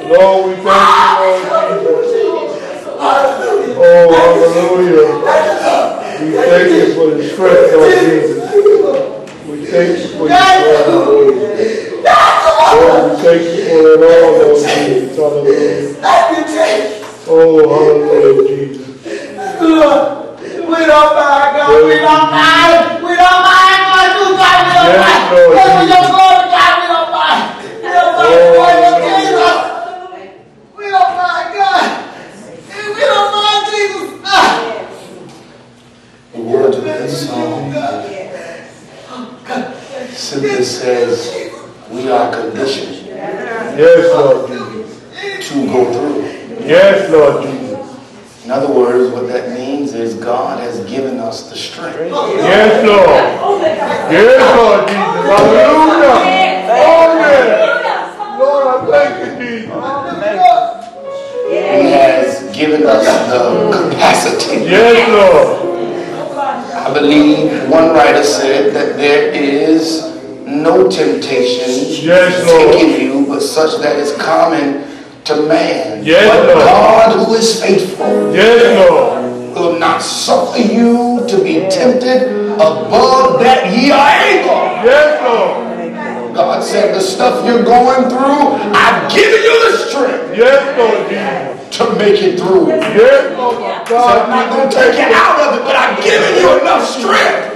Lord, we thank you, Lord Jesus. Oh, hallelujah. We thank you for the strength, Lord Jesus. We thank you for your strength, Lord Jesus. Lord, we thank you for it all, Lord Jesus. Hallelujah. Oh, hallelujah, Jesus. We don't mind, God. We don't mind. We don't mind going through, God. We don't mind. Lord, your glory, God. We don't mind. We don't mind for your kingdom. We don't mind, God. We don't mind, Jesus. The words of this song simply says, we are conditioned. Yes, Lord Jesus. To go through. Yes, Lord Jesus. In other words, what that means is God has given us the strength. Yes, Lord. Yes, Lord Jesus. Hallelujah. Oh, yes. Lord, I thank you, Jesus. He has given us the capacity. Yes, Lord. I believe one writer said that there is no temptation taking you but such that is common to man. Yes, but Lord. God, who is faithful, yes, Lord, will not suffer you to be tempted above that ye are able. Yes, Lord. God said, the stuff you're going through, I've given you the strength. Yes, Lord Jesus. To make it through. Yes, Lord. So I'm not going to take you out of it, but I've given you enough strength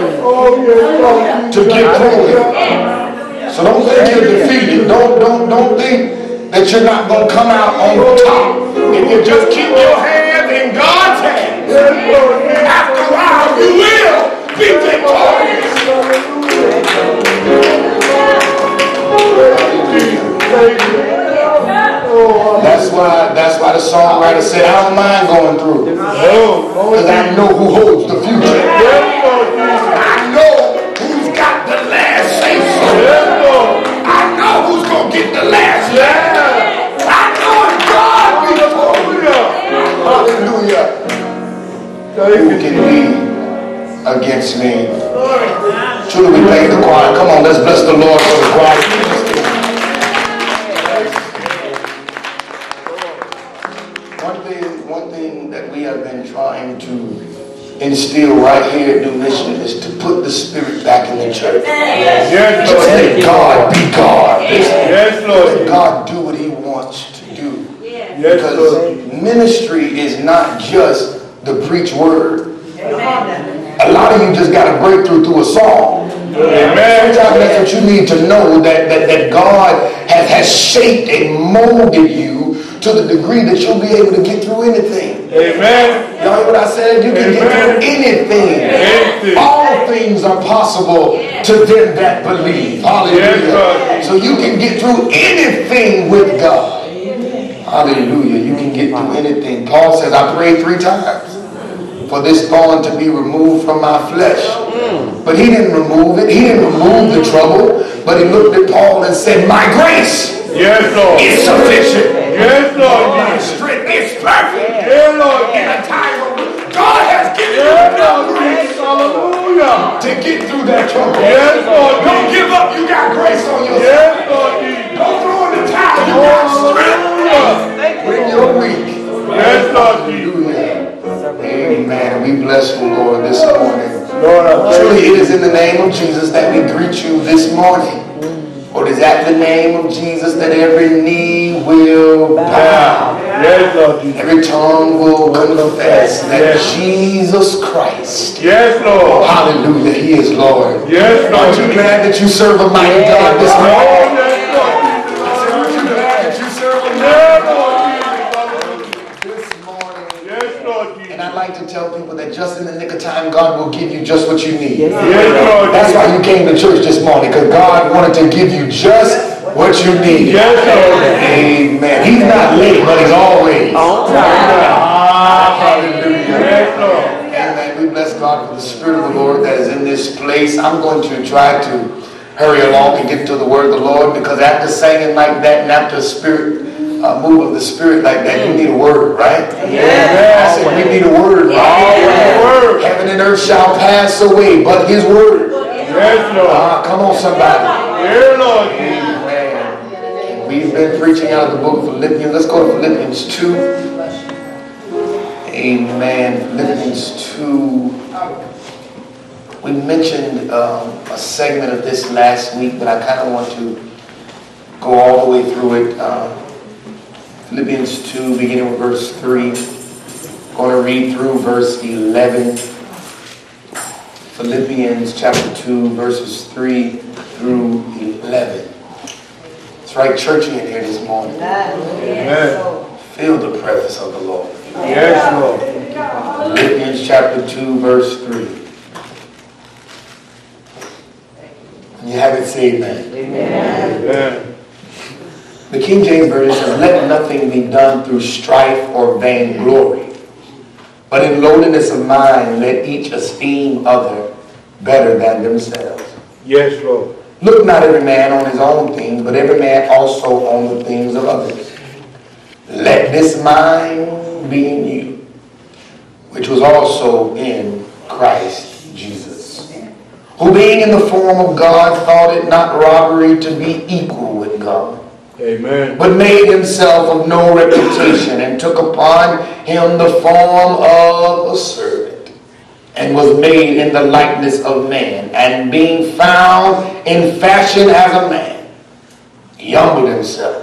to get through it. So don't think you're defeated. Don't think that you're not going to come out on top. If you just keep your hand in God's hand, after a while you will be victorious. That's why the songwriter said, I don't mind going through. Because I know who holds the future. I know who's got the last say so. I know who's going to get the last laugh. I know it's God before me. Hallelujah. Who can be against me? Truly we thank the choir. Come on, let's bless the Lord for the choir. One thing that we have been trying to instill right here at New Mission is to put the Spirit back in the church. Yes, Lord. Let God be God. Yes, Lord. Let God do what He wants to do. Yes, because Lord. Ministry is not just the preach word. A lot of you just got a breakthrough through a song. Amen. Sometimes that's what you need to know, that God has shaped and molded you to the degree that you'll be able to get through anything. Amen. Y'all hear what I said? You can get through anything. All things are possible to them that believe. Hallelujah. So you can get through anything with God. Hallelujah. You can get through anything. Paul says, I prayed 3 times for this thorn to be removed from my flesh. But he didn't remove it. He didn't remove the trouble. But he looked at Paul and said, my grace is sufficient. Yes, Lord. My strength is perfect. Yes, Lord. In a time of God has given you enough grace. Hallelujah. To get through that trouble. Yes, Lord. Don't give up. You got grace on your side. Yes, Lord. Don't throw in the towel. You got strength when you're weak. Yes, Lord. Hallelujah. Amen. We bless the Lord this morning. Lord, truly it is in the name of Jesus that we greet you this morning. For it is at the name of Jesus that every knee will bow. Yes, Lord. Every tongue will confess that Jesus Christ. Yes, Lord. Hallelujah. He is Lord. Yes, Lord. Aren't you glad that you serve a mighty God this morning? Yes, Lord. Aren't you glad that you serve a mighty God this morning? Yes, Lord. And I'd like to tell people that just in the nick of time, God will give you just what you need. Yes, Lord. That's why you came to church this morning, because God wanted to give you just what you need. Yes, Lord. Amen. He's not late, but He's always on time. Hallelujah. Yes, Lord. Amen. We bless God for the Spirit of the Lord that is in this place. I'm going to try to hurry along and get to the word of the Lord, because after singing like that and after a move of the Spirit like that, you need a word, right? Yes. I said we need a word, right? Heaven and earth shall pass away, but His word. Yes, Lord. Come on, somebody. Dear Lord. Amen. We've been preaching out of the book of Philippians. Let's go to Philippians 2. Amen. Philippians 2. We mentioned a segment of this last week, but I kind of want to go all the way through it. Philippians 2, beginning with verse 3. I'm going to read through verse 11. Philippians chapter 2, verses 3 through 11. It's right churchy in here this morning. Amen. Feel the presence of the Lord. Yes, Lord. Philippians chapter 2, verse 3. You have it, say amen. Amen. The King James Version says, let nothing be done through strife or vain glory, but in lowliness of mind let each esteem other better than themselves. Yes, Lord. Look not every man on his own things, but every man also on the things of others. Let this mind be in you, which was also in Christ Jesus, who being in the form of God thought it not robbery to be equal with God, Amen. but made himself of no reputation, and took upon him the form of a servant, and was made in the likeness of man. And being found in fashion as a man, he humbled himself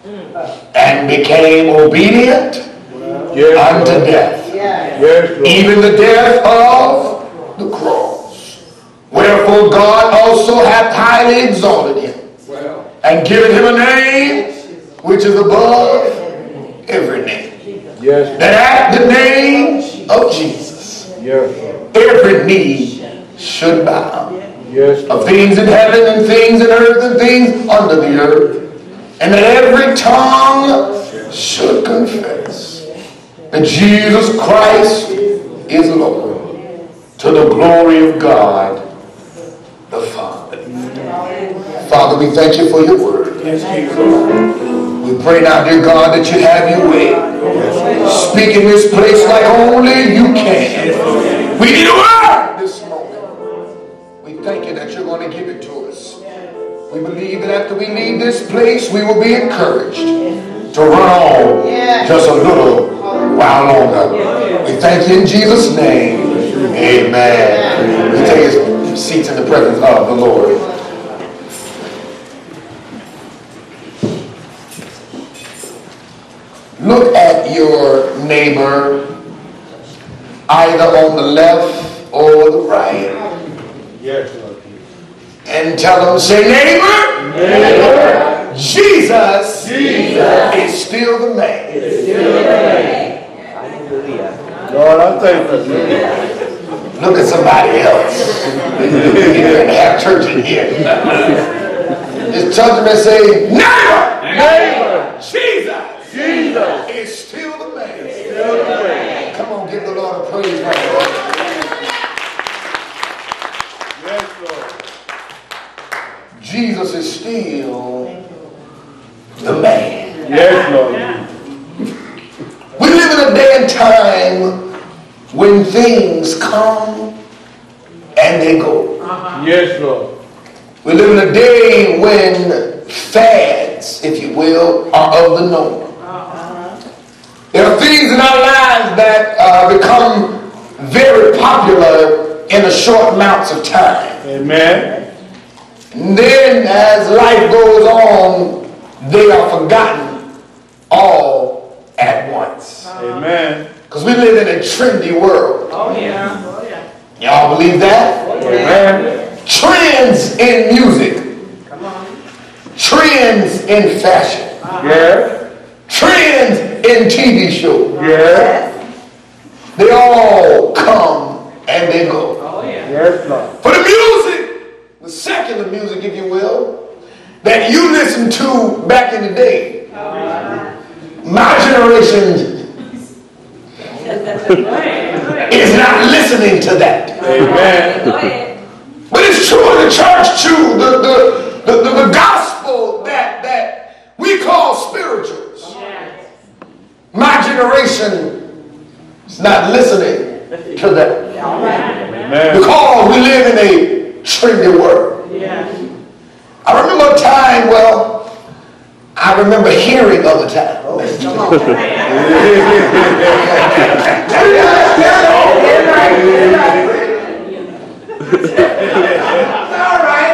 and became obedient unto death, even the death of the cross. Wherefore God also hath highly exalted him, and given him a name which is above every name. Yes. That at the name of Jesus, every knee should bow, of things in heaven and things in earth and things under the earth, and that every tongue should confess that Jesus Christ is Lord, to the glory of God the Father. Father, we thank you for your word. We pray now, dear God, that you have your way. Speak in this place like only you can. We need a word this moment. We thank you that you're going to give it to us. We believe that after we leave this place, we will be encouraged to run on just a little while longer. We thank you in Jesus' name. Amen. We take his seats in the presence of the Lord. Look at your neighbor either on the left or the right. Yes, Lord. And tell them, say, neighbor, Jesus is still the man. Lord, I thank you. Look at somebody else. You can have church in here. Just touch them and say, neighbor, Jesus is still the man. Come on, give the Lord a praise right now. Yes, Lord. Jesus is still the man. Yes, Lord. We live in a day and time when things come and they go. Yes, Lord. We live in a day when fads, if you will, are of the norm. There are things in our lives that become very popular in a short amounts of time. Amen. And then as life goes on, they are forgotten all at once. Amen. Because we live in a trendy world. Oh yeah. Y'all believe that? Amen. Trends in music. Come on. Trends in fashion. Yes. Trends in TV shows. Yes. They all come and they go. Oh yeah. Yes, Lord. For the music, the secular music, if you will, that you listened to back in the day, my generation is not listening to that. Amen. But it's true in the church too. The gospel that we call spirituals. My generation is not listening to that. Amen. Because we live in a trendy world. I remember a time, well, I I remember hearing other times. All right.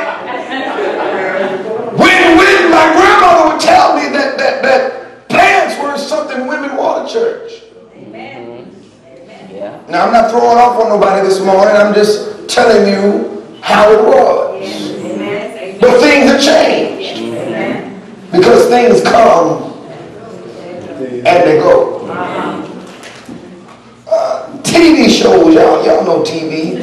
When my grandmother would tell me that pants were something women wore to church. Amen. Now I'm not throwing off on nobody this morning. I'm just telling you how it was. Amen. But things have changed. Amen. Because things come and they go. TV shows, y'all know TV.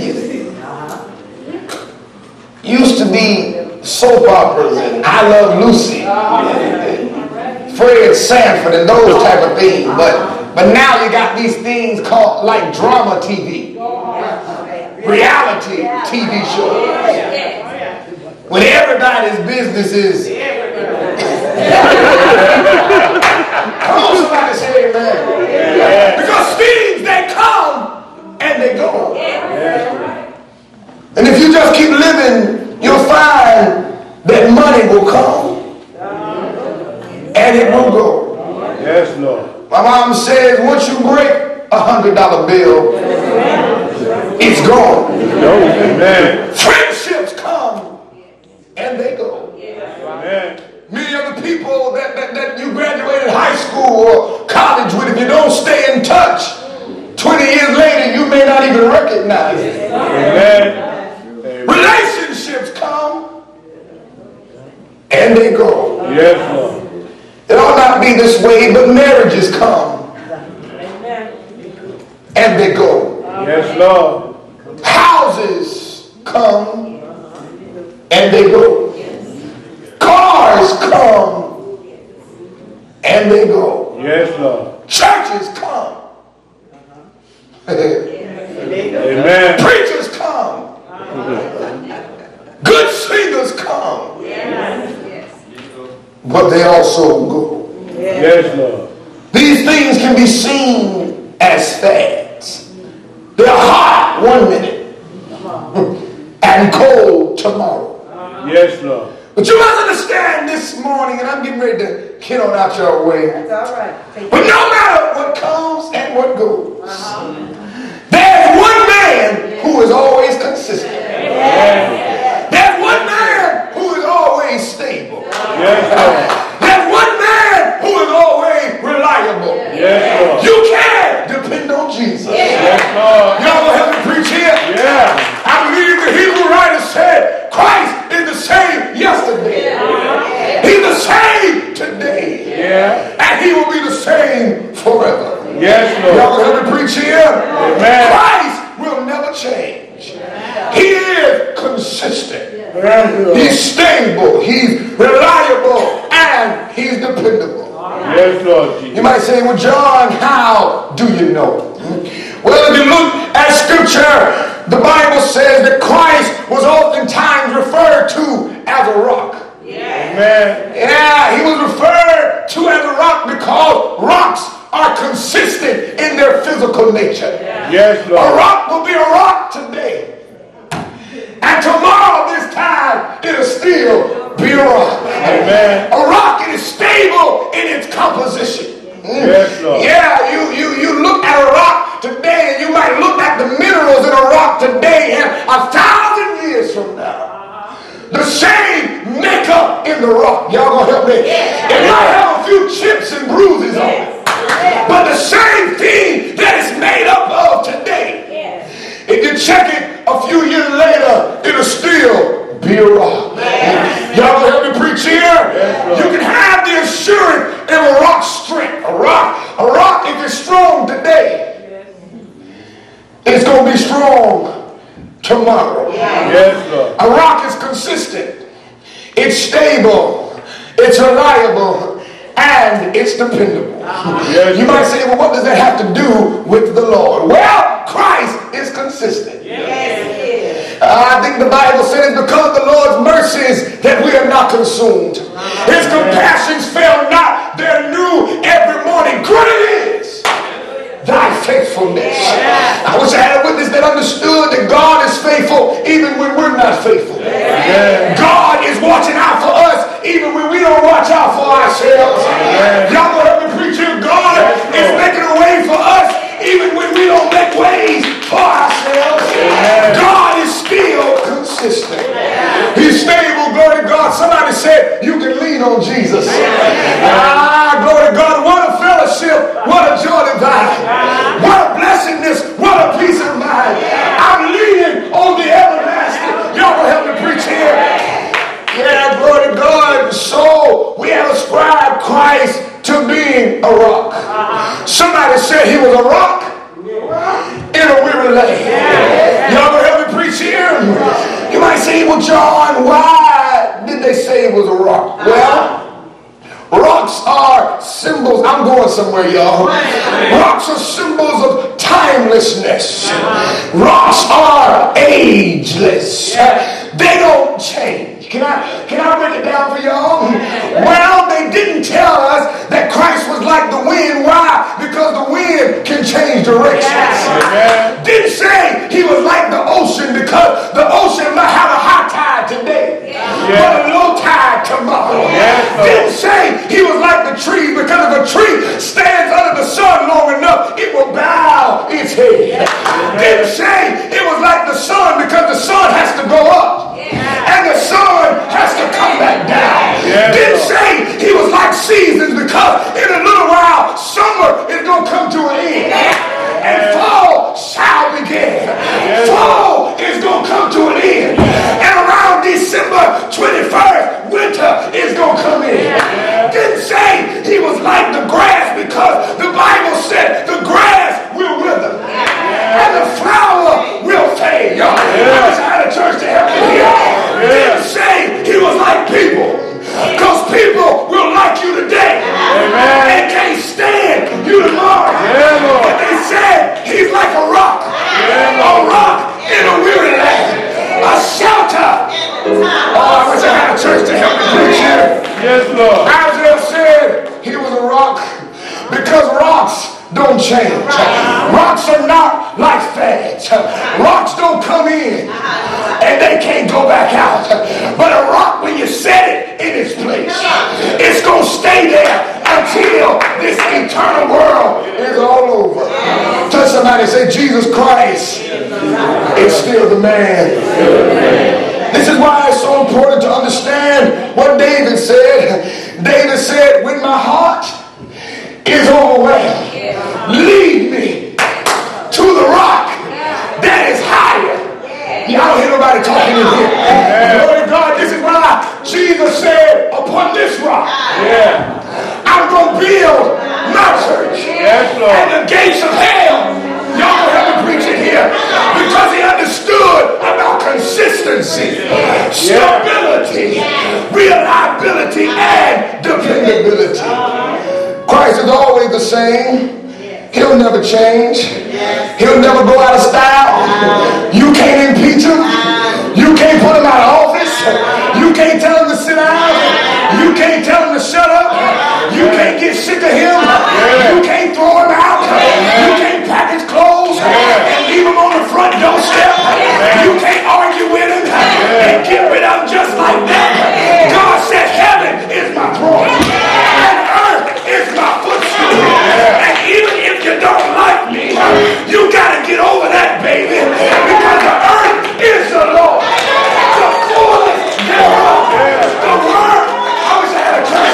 Used to be soap operas and I Love Lucy, and Fred Sanford and those type of things. But now you got these things called like drama TV, reality TV shows, when everybody's business is. Come on, somebody say amen. Because things, they come and they go. And if you just keep living, you'll find that money will come and it will go. Yes, Lord. My mom says once you break $100 bill, it's gone. Amen. Friendships come and they go. Amen. Many of the people that you graduated high school or college with, if you don't stay in touch, 20 years later you may not even recognize it. Amen. Relationships come and they go. Yes, Lord. It ought not be this way, but marriages come and they go. Yes, Lord. Houses come and they go. Cars come and they go. Yes, Lord. Churches come. Amen. Preachers come. Good singers come. But they also go. Yes, Lord. These things can be seen as fads. They're hot one minute and cold tomorrow. Yes, Lord. But you must understand this morning, and I'm getting ready to get on out your way. That's all right. But no matter what comes and what goes, there's one man who is always consistent. There's one man who is always stable. Yes, Lord. There's one man who is always reliable. Yes, Lord. You can depend on Jesus. Yes, Lord. Y'all gonna help me preach here? Yeah. I believe the Hebrew writer said Christ is the same yesterday. He's the same today. Yeah. And he will be the same forever. Yes, Lord. Y'all gonna help me preach here? Amen. Christ will never change. He is consistent. Yes, He's stable. He's reliable. And he's dependable. Yes, Lord Jesus. You might say, well, John, how do you know? Well, if you look at scripture, the Bible says that Christ was oftentimes referred to as a rock. Amen. Yeah, he was referred to as a rock because rocks are consistent in their physical nature. Yes, A Lord. rock will be a rock today. And tomorrow this time, it'll still be a rock. Amen. A rock is stable in its composition. Yes, Lord. Yeah, you look at a rock today and you might look at the minerals in a rock today and 1,000 years from now, the same makeup in the rock. Y'all gonna help me? It might have a few chips and bruises on it, but the same thing that it's made up of today, if you check it a few years later, it'll still be a rock. Y'all gonna help me preach here? You can have the assurance in a rock's strength. A rock, if it's strong today, it's gonna be strong tomorrow. Yes, Lord. A rock is consistent. It's stable. It's reliable. And it's dependable. Yes, You might say, well, what does that have to do with the Lord? Well, Christ is consistent. I think the Bible says because of the Lord's mercies that we are not consumed. His compassions fail not. They're new every morning. Great is thy faithfulness. I wish I had a witness that understood that God is faithful even when we're not faithful. God is watching out for us even when we don't watch watch out for ourselves. Y'all gonna help me preach here. God is making a way for us even when we don't make ways for ourselves. God is still consistent. He's stable, glory to God. Somebody said you can lean on Jesus. Glory to God. What a fellowship. What a joy divine. What a blessedness. What a peace of mind. I'm leaning on the everlasting. Y'all gonna help me preach here. Yeah, glory to God. So we have ascribed Christ to being a rock. Somebody said he was a rock in a weary land. Y'all gonna help me preach here? You might say, well, John, why did they say it was a rock? Well, rocks are symbols. I'm going somewhere, y'all. Rocks are symbols of timelessness. Rocks are ageless. They don't change. Can I break it down for y'all? Well, they didn't tell us that Christ was like the wind. Why? Because the wind can change directions. Didn't say he was like the ocean because the ocean might have a high tide today, but a low tide tomorrow. Didn't say he was like the tree because if a tree stands under the sun long enough, it will bow its head. Didn't say it was like the sun because the sun has to go up and the sun has to come back down. Didn't say he was like seasons because in a little while summer is going to come to an end and fall shall begin. Fall is going to come to an end, and around December 21st winter is going to come in. Didn't say he was like the grass because the Bible said the grass will wither and the flower will fade. Y'all, I wish I had a church to help me here. Didn't say he was like people because people will like you today and can't stand you tomorrow. But they said he's like a rock in a weary land, a shelter. Oh, I wish I had a church to help me preach here. Yes, Lord. Isaiah said he was a rock because rocks don't change. Rocks are not like fads. Rocks don't come in and they can't go back out. But a rock, when you set it in its place, it's going to stay there until this eternal world is all over. Tell somebody, say, Jesus Christ is still the man. This is why it's so important to understand what David said. David said, when my heart is overwhelmed, lead me to the rock that is higher. Y'all don't hear nobody talking in here. Glory to God. This is why Jesus said, upon this rock, I'm going to build my church. And the gates of hell, y'all don't have to preach it here, because he understood about consistency, stability, reliability, and dependability. Christ is always the same. He'll never change. He'll never go out of style. You can't impeach him. You can't put him out of office. You can't tell him to sit down. You can't tell him to shut up. You can't get sick of him. You can't throw him out. You can't pack his clothes and leave him on the front doorstep. You can't argue with him and get rid of him just like that. God said heaven is my throne and earth is my footstool. And even if you don't like me, you got to get over that, baby, because the earth is the Lord, the fullness thereof, the word. I wish I had a church.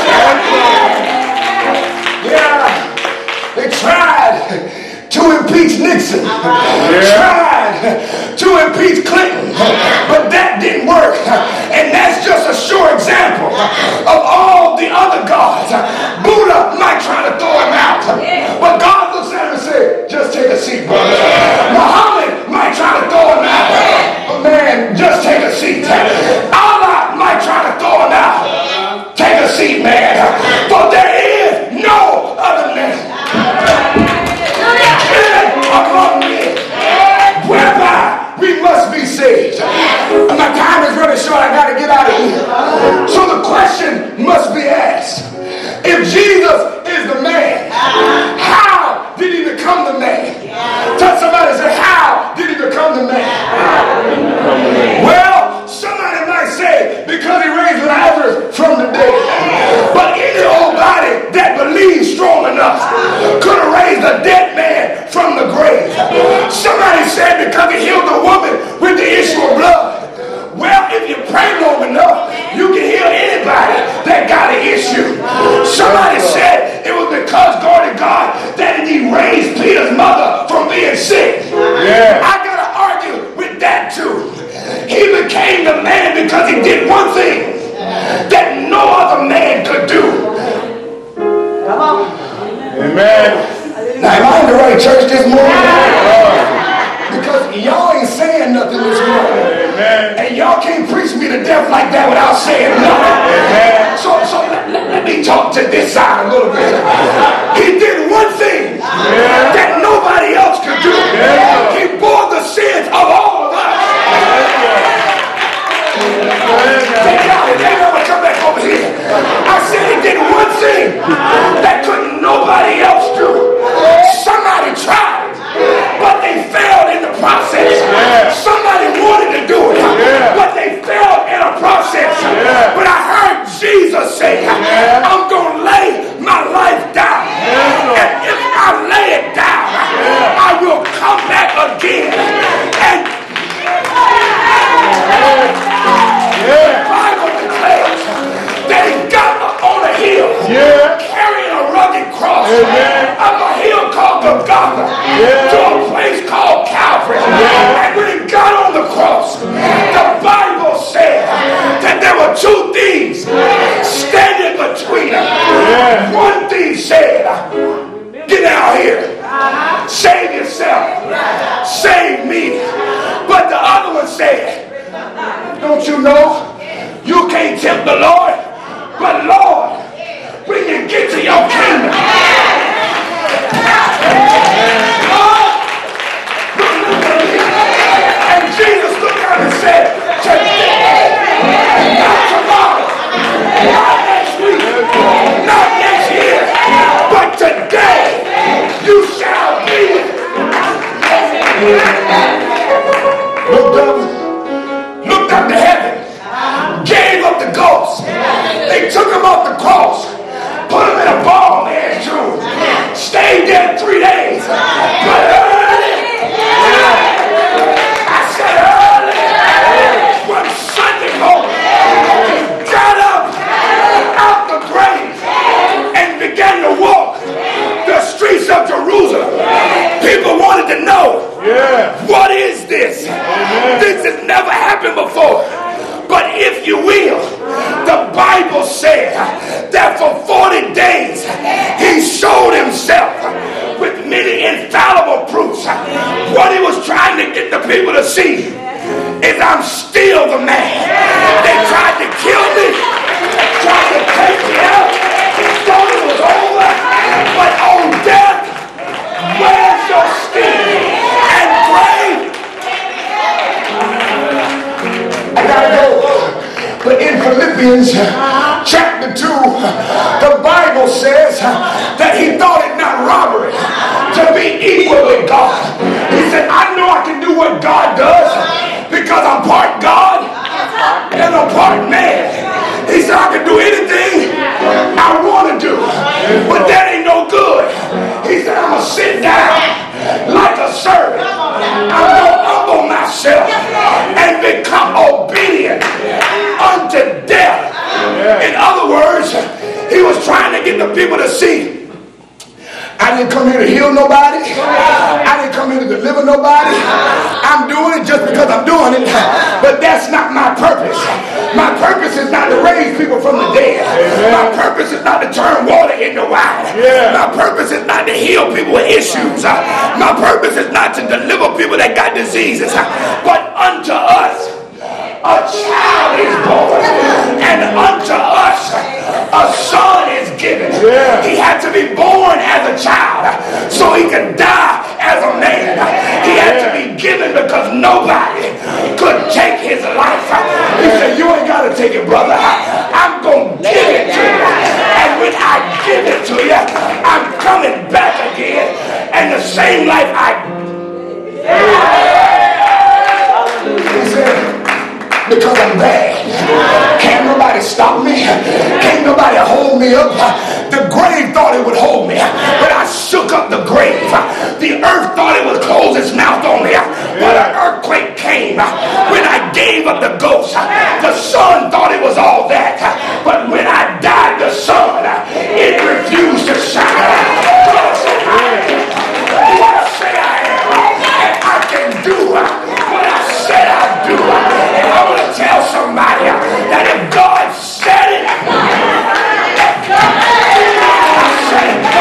They tried to impeach Nixon, tried to impeach Clinton, but that didn't work. And that's just a sure example of all the other gods. Buddha might try to throw him out, but God looks at him and says, just take a seat, brother. Muhammad might try to throw him out, but man, just take a seat. Allah might try to throw him out. Take a seat, man, for there is no other name among men whereby we must be saved. Amen. Now, am I in the right church this morning? Because y'all ain't saying nothing this morning. Amen. And y'all can't preach me to death like that without saying nothing. Amen. So let me talk to this side a little bit. He did one thing that nobody else could do. He bore the sins of all of us. Take it out. They never come back over here. I said he did one thing that couldn't nobody else do. Somebody tried, but they failed in the process. Somebody wanted to do it, but they failed in a process. But I heard Jesus say, I'm going to lay my life down. And if I lay it down, I will come back again. And the Bible declares that he got up on a hill, carrying a rugged cross, up a hill called Golgotha, to a place called Calvary. And when he got on the cross, the Bible said that there were two things standing between them. One thing said, get out here, save yourself, save me. But the other one said, don't you know you can't tempt the Lord? But Lord, when you get to your kingdom, and Jesus looked out and said, today, not tomorrow, not next week, not next year, but today you shall be. Looked up to heaven, gave up the ghost. They took him off the cross, put him in a ball man tomb, stayed there 3 days. But early, I said early, one Sunday morning, he got up out the grave and began to walk the streets of Jerusalem. People wanted to know, what is this? This has never happened before. But if you will, the Bible said that for 40 days he showed himself with many infallible proofs. What he was trying to get the people to see is I'm still the man. They tried to kill me, tried to take me out, thought it was over. But oh death, where's your sting? And grave, I gotta go. But in Philippians chapter 2, the Bible says that he thought it not robbery to be equal with God. He said, I know I can do what God does because I'm part God and I'm part man. He said, I can do anything I want to do, but that ain't no good. He said, I'm going to sit down like a servant. I'm going to humble myself and become obedient unto death. In other words, he was trying to get the people to see, I didn't come here to heal nobody. I didn't come here to deliver nobody. I'm doing it just because I'm doing it, but that's not my purpose. My purpose is not to raise people from the dead. My purpose is not to turn water into wine. My purpose is not to heal people with issues. My purpose is not to deliver people that got diseases. But unto us a child is born, and unto us a son is given. He had to be born as a child so he could die as a man. He had to be given because nobody could take his life. He said, you ain't got to take it, brother. I'm going to give it to you. And when I give it to you, I'm coming back again. And the same life he said, because I'm bad. Can't nobody stop me. Can't nobody hold me up. The grave thought it would hold me, but I shook up the grave. The earth thought it would close its mouth on me, but an earthquake came when I gave up the ghost. The sun thought it was all that, but when I died, the sun, it refused to shine. What I say I am, and I can do what I said I do. And I want to tell somebody that if God said it, I said it.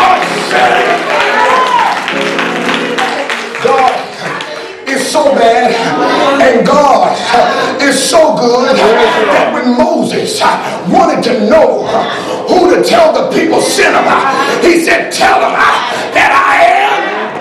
is so good that when Moses wanted to know who to tell the people sent him, he said, tell them that I am.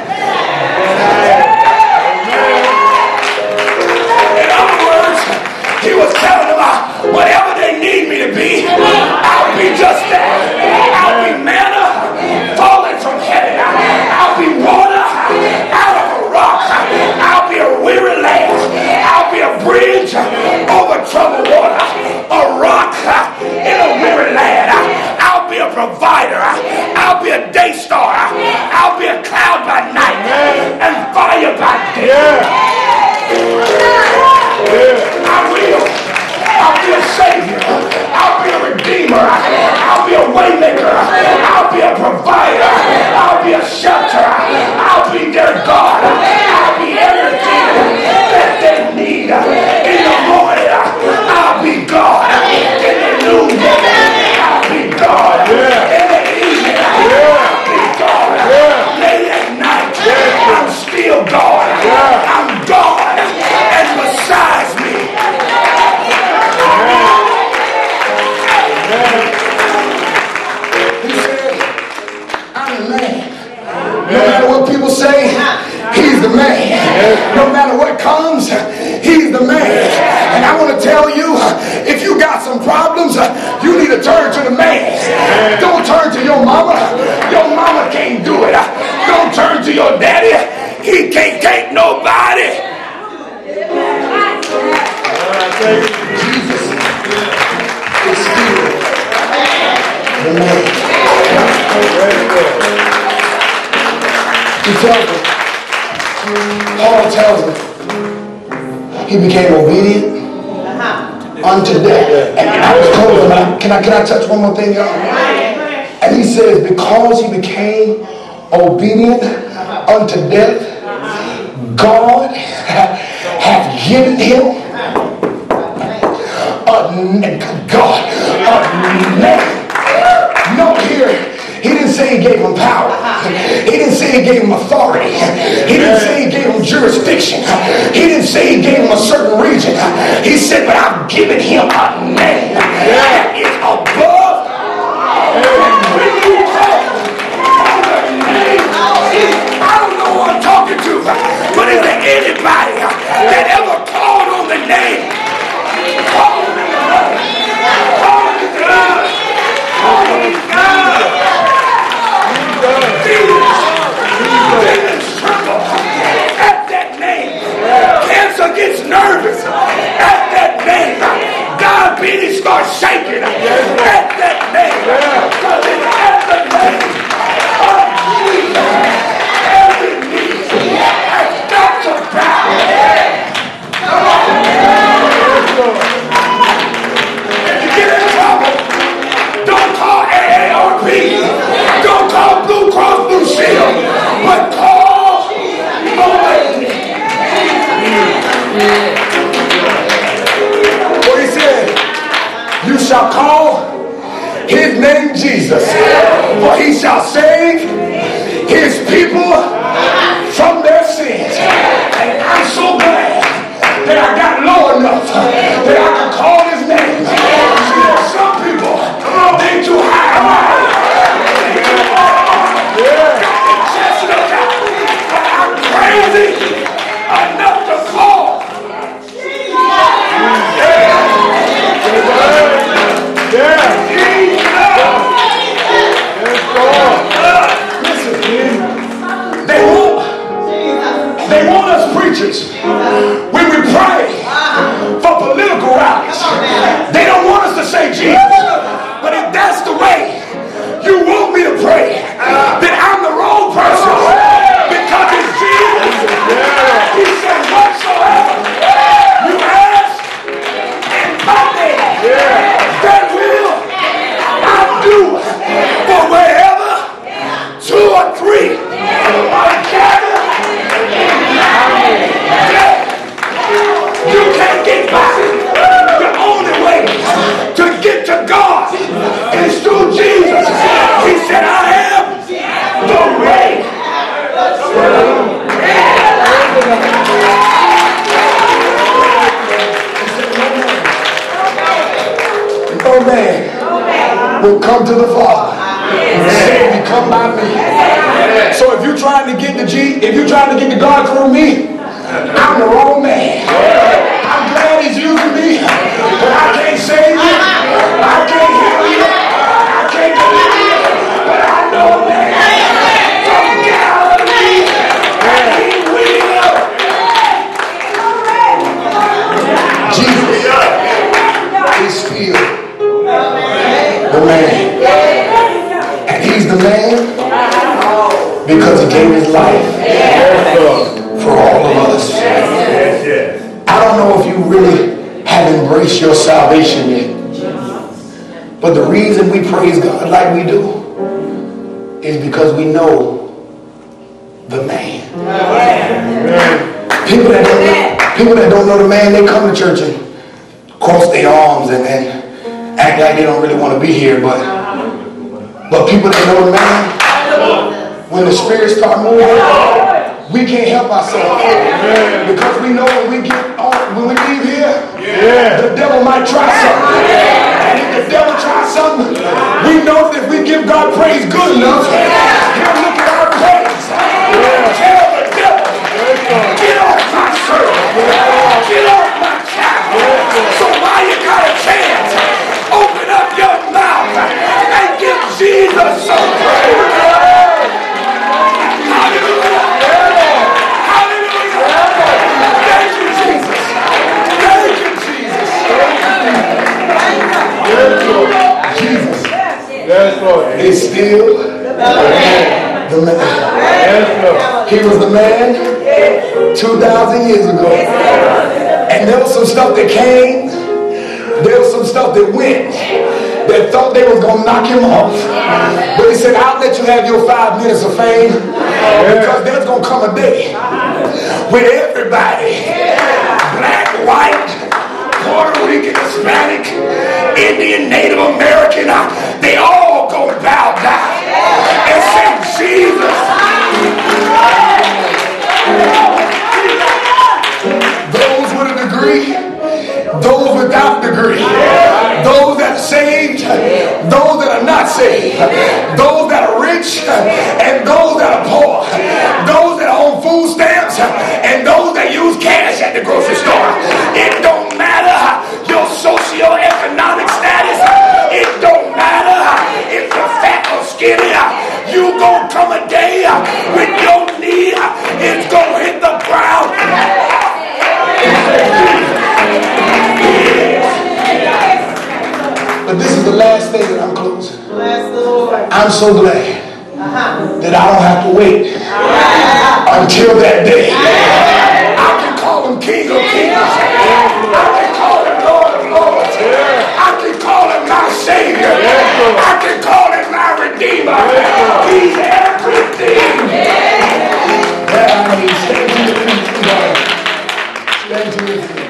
In other words, he was telling them, whatever they need me to be, I'll be just that. I'll be manna falling from heaven. I'll be water out of a rock. I'll be a weary land. I'll be a bridge over troubled water. A rock in a weary land. I'll be a provider. I'll be a day star. I'll be a cloud by night and fire by day. I will. I'll be a savior. I'll be a redeemer. I'll be a waymaker. I'll be a provider. I'll be a shelter. I'll be their God. I'll be everything that they need. In the morning, I'll be God. In the noonday, I'll be God. In the evening, I'll be God. Late at night, I'm still God. I'm God. And besides me, he said, I'm the man. No matter what people say, he's the man. No matter what comes, he's the man. And I want to tell you, if you got some problems, you need to turn to the man. Don't turn to your mama. Your mama can't do it. Don't turn to your daddy. He can't take nobody. Jesus is still the man. He tells him, Paul tells him, he became obedient unto death. And I was told, can I touch one more thing, y'all? And he says, because he became obedient unto death, God hath given him a name. No, here, he didn't say he gave him power. He didn't say he gave him authority. He didn't say he gave him jurisdiction. He didn't say he gave him a certain region. He said, but I've given him a name that is above. And when you call on the name, I don't know who I'm talking to, but is there anybody that ever called on the name? Call on the blood. Call on the blood. Call on the blood. Demons tremble at that name. Cancer gets nervous at that name. Diabetes starts shaking at that name. Because it's at the name of Jesus. Every knee has got to bow. If you get in trouble, don't call AARP. Don't call Blue Cross Blue Shield. But call away. What he said, you shall call his name Jesus, for he shall save his people from their sins. And I'm so glad that I got low enough that I can call his name. See, there's some people, they too high. I'm crazy enough to call. Listen, they will come to the Father. Say, come by me. So if you're trying to get to God through me, I'm the wrong man. I'm glad he's using me, but I can't save you. I can't heal you. I can't deliver you. But I know that from Galilee, he will. Jesus is still the man. And he's the man because he gave his life for all of us. I don't know if you really have embraced your salvation yet, but the reason we praise God like we do is because we know the man. People that don't know the man, they come to church and cross their arms and act like they don't really want to be here, but people that know the man, when the Spirit starts moving, we can't help ourselves because we know when we leave here, the devil might try something. And if the devil tries something, we know that if we give God praise good enough, he'll look at our praise. Tell the devil, get off my servant, get off my child. So while you got a chance, open up your mouth and give Jesus some praise. Is still the man. He was the man 2,000 years ago. And there was some stuff that came. There was some stuff that went that thought they was going to knock him off. But he said, I'll let you have your 5 minutes of fame because there's going to come a day when everybody, black, white, Puerto Rican, Hispanic, Indian, Native American, they all gonna bow down and say, Jesus. Those with a degree, those without degree, those that are saved, those that are not saved, those that are rich, and those that are poor, those that are on food stamps, and those that use cash at the grocery store. It don't matter your socioeconomic status. It don't matter if you're fat or skinny. You gonna come a day when your knee is gonna hit the ground. But this is the last thing that I'm closing. I'm so glad that I don't have to wait until that day. I can call him King of Kings. I can call him Lord of Lords. I can call him my Savior. I can call him my Redeemer. He's everything that I need. Stand to his feet.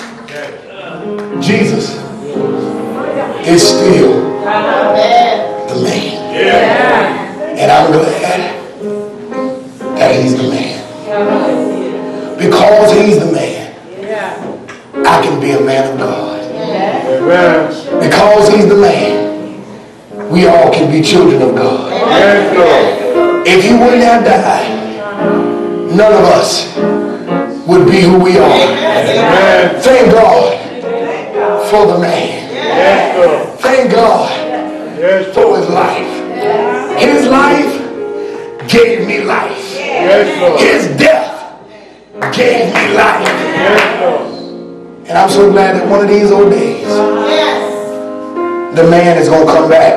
Jesus is still the man. And I'm glad that he's the man. Because he's the man, I can be a man of God. Because he's the man, we all can be children of God. If he wouldn't have died, none of us would be who we are. Thank God for the man. Thank God for his life. His life gave me life. His death gave me life. And I'm so glad that one of these old days, the man is going to come back.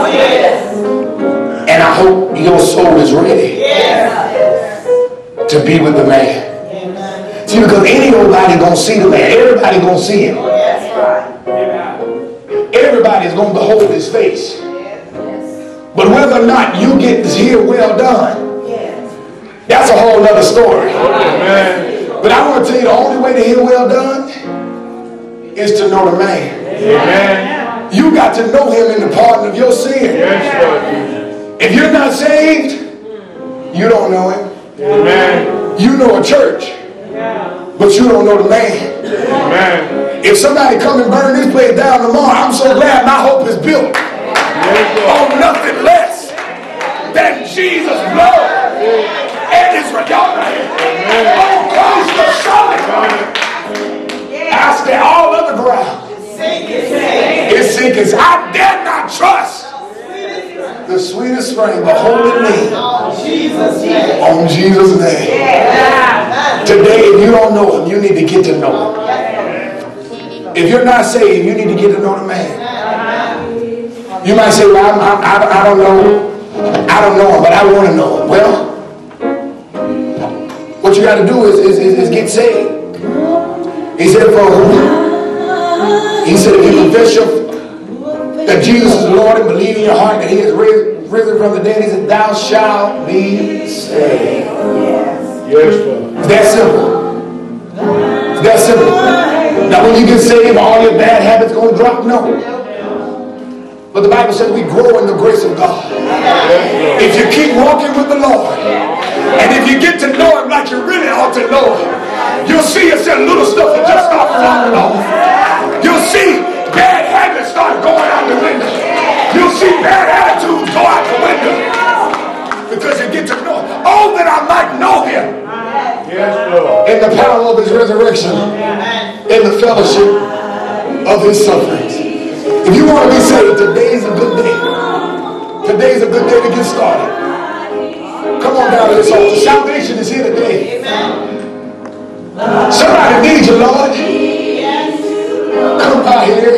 And I hope your soul is ready to be with the man. See, because ain't nobody going to see the man. Everybody going to see him. Everybody's going to behold his face. But whether or not you get to hear well done, that's a whole other story. But I want to tell you, the only way to hear well done is to know the man. You got to know him in the pardon of your sin. If you're not saved, you don't know him. You know a church, but you don't know the man. If somebody come and burn this place down tomorrow, I'm so glad my hope is built on nothing less than Jesus' blood and his redemption. On Christ the Son. I say all other ground is sinking. I dare not trust the sweetest spring, but holy name on Jesus' name. Today, if you don't know him, you need to get to know him. If you're not saved, you need to get to know the man. You might say, well, I don't know. I don't know him, but I want to know him. Well, what you got to do is get saved. He said, if you confess that Jesus is Lord and believe in your heart that he is risen from the dead, he said, thou shalt be saved. Yes, Lord. It's that simple. It's that simple. Now when you get saved, all your bad habits going to drop? No. But the Bible says we grow in the grace of God. If you keep walking with the Lord, and if you get to know him like you really ought to know him, you'll see yourself little stuff will just start falling off. You'll see bad habits start going out the window. You'll see bad attitudes go out the window. Because you get to know him. Oh, that I might know him. Yes, Lord. In the power of his resurrection. In the fellowship of his sufferings. If you want to be saved, today is a good day. Today is a good day to get started. Come on down to this altar. Salvation is here today. Somebody needs you, Lord. Come by here.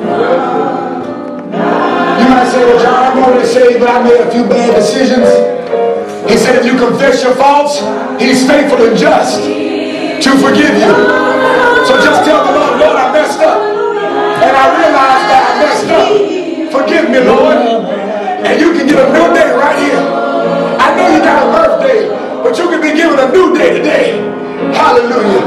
You might say, well, John, I'm already saved, but I made a few bad decisions. He said, if you confess your faults, he's faithful and just to forgive you. So just tell the Lord, Lord, I messed up. And I realized that I messed up. Forgive me, Lord. And you can get a new day right here. I know you got a birthday, but you can be given a new day today. Hallelujah.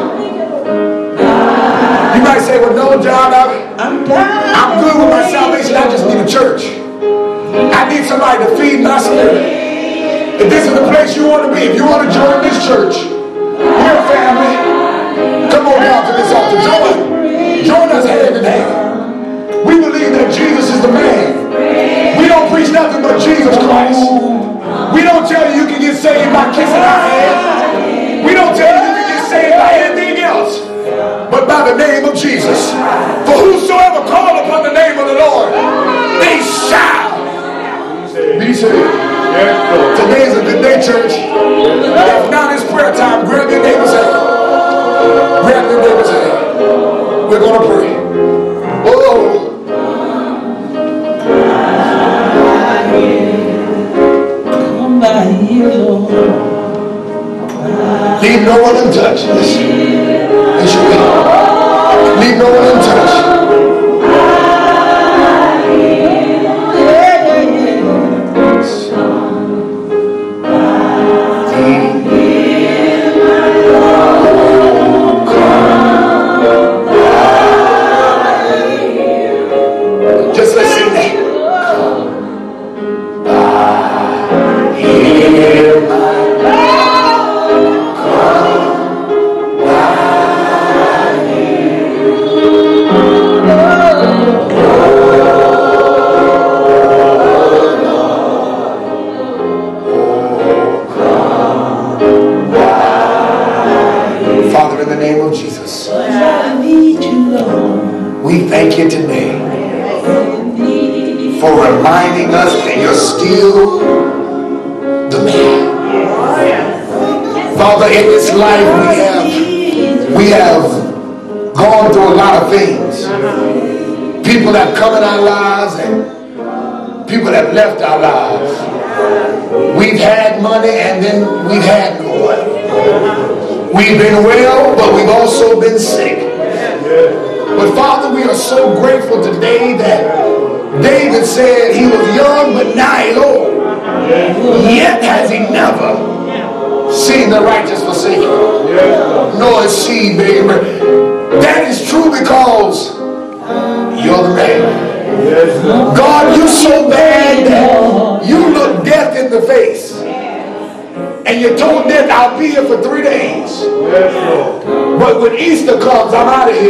You might say, well, no, John, I'm good with my salvation. I just need a church. I need somebody to feed my spirit. If this is the place you want to be, if you want to join this church, we're a family. Come on down to this altar. Join us hand in hand. We believe that Jesus is the man. We don't preach nothing but Jesus Christ. We don't tell you you can get saved by kissing our hand. We don't tell you you can get saved by anything else but by the name of Jesus. For whosoever call upon the name of the Lord, they shall be saved. Today is a good day, church. If not, it's prayer time. Grab your neighbor's hand. Grab your neighbor's hand. We're going to pray. Oh. Leave no one untouched. It should be. Leave no one untouched. Just let's sing that. Father, in the name of Jesus, we thank you today for reminding us that you're still the man. Father, in this life we have gone through a lot of things. People have come in our lives and people have left our lives. We've had money and then we've had no money. We've been well, but we've also been sick. But Father, we are so grateful today that David said he was young, but now he's old. Yet has he never seen the righteous forsaken, nor his seed begging bread. That is true because you're the man. God, you're so bad that you look death in the face. And you told death, I'll be here for 3 days. But when Easter comes, I'm out of here.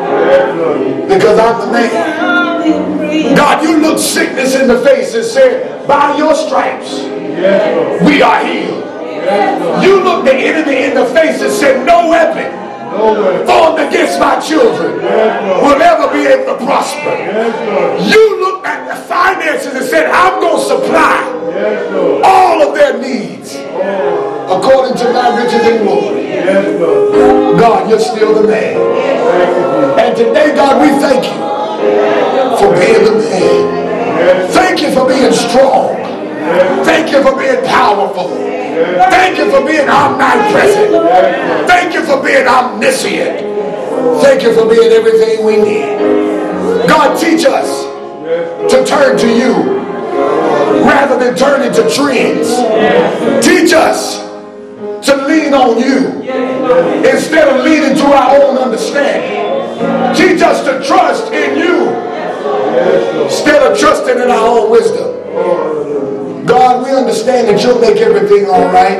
Because I'm the man. God, you looked sickness in the face and said, by your stripes, we are healed. You looked the enemy in the face and said, no weapon formed against my children will ever be able to prosper. You looked at the finances and said, I'm going to supply all of their needs according to my riches and glory. God, you're still the man. And today, God, we thank you for being the man. Thank you for being strong. Thank you for being powerful. Thank you for being omnipresent. Thank you for being omniscient. Thank you for being everything we need. God, teach us to turn to you rather than turning to trends. Teach us to lean on you instead of leaning to our own understanding. Teach us to trust in you instead of trusting in our own wisdom. God, we understand that you'll make everything all right.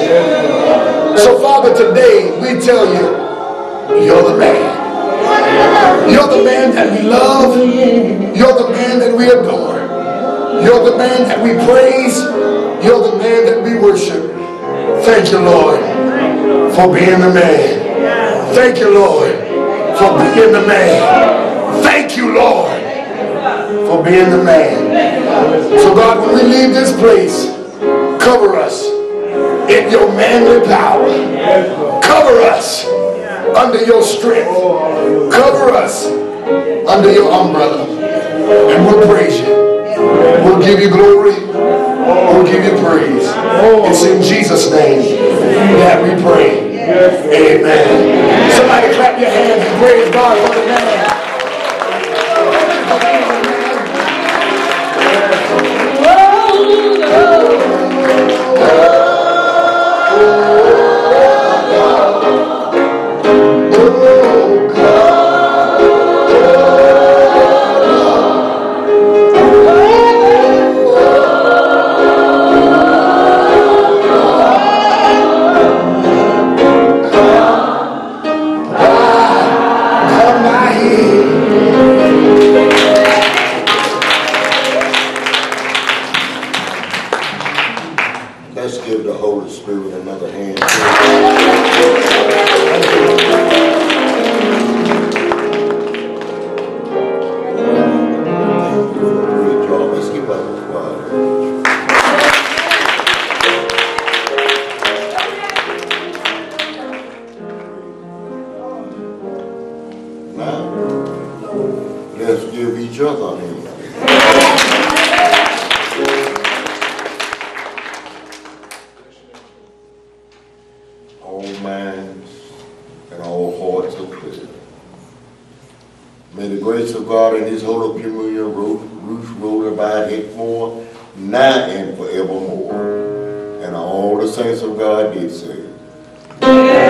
So, Father, today we tell you, you're the man. You're the man that we love. You're the man that we adore. You're the man that we praise. You're the man that we worship. Thank you, Lord, for being the man. Thank you, Lord, for being the man. Thank you, Lord, for being the man. So God, when we leave this place, cover us in your manly power. Cover us under your strength. Cover us under your umbrella. And we'll praise you. We'll give you glory. We'll give you praise. It's in Jesus' name that we pray. Amen. Somebody clap your hands and praise God for the man. Let's give the Holy Spirit another hand. Great job. Let's give up the choir. Now, let's give each other a hand. All minds and all hearts are clear. May the grace of God and his holy communion rule abide henceforth, now and forevermore. And all the saints of God did say,